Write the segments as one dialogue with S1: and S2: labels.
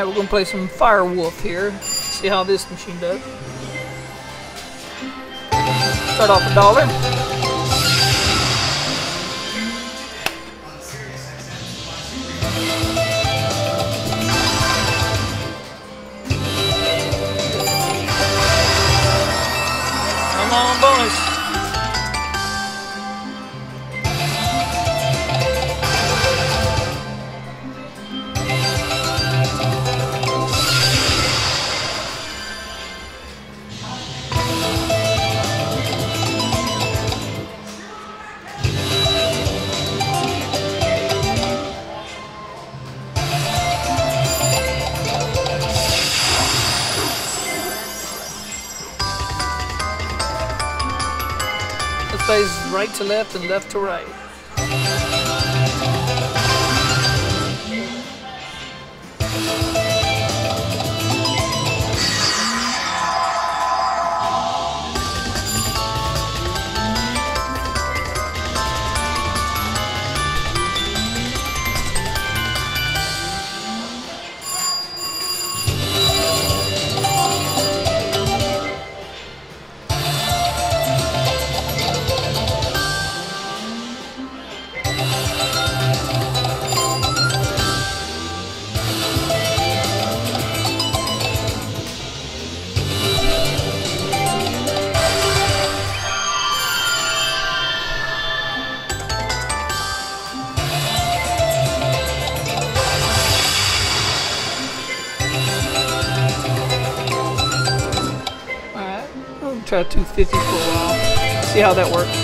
S1: Alright, we're going to play some Fire Wolf here. See how this machine does. Start off $1. Come on, bonus. Plays right to left and left to right. Try 250 for a while. See how that works.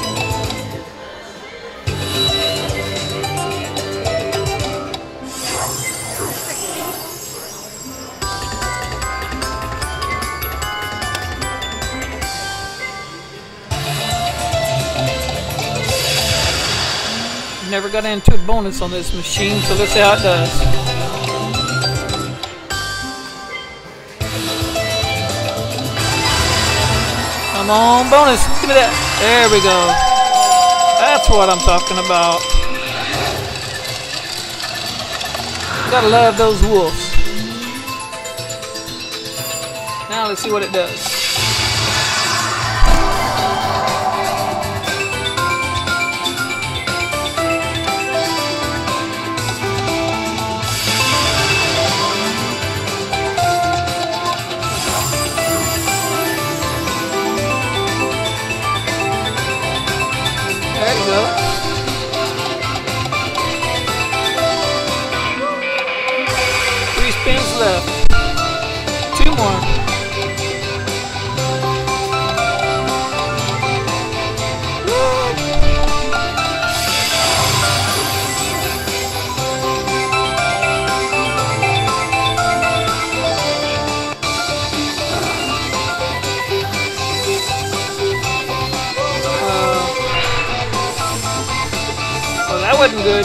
S1: Never got into a bonus on this machine, so let's see how it does. Come on, bonus. Give me that. There we go. That's what I'm talking about. Gotta love those wolves. Now let's see what it does. There you go. 3 spins left. 2 more. That wasn't good.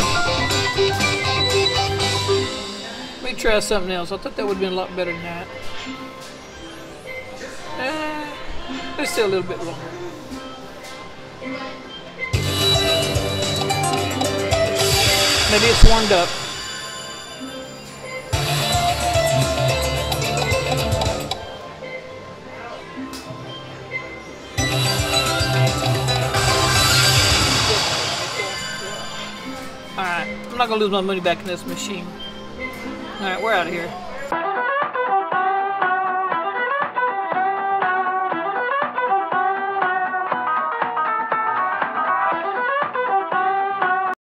S1: Let me try something else. I thought that would have been a lot better than that. There's still a little bit longer. Maybe it's warmed up. Alright, I'm not gonna lose my money back in this machine. Alright, we're out of here.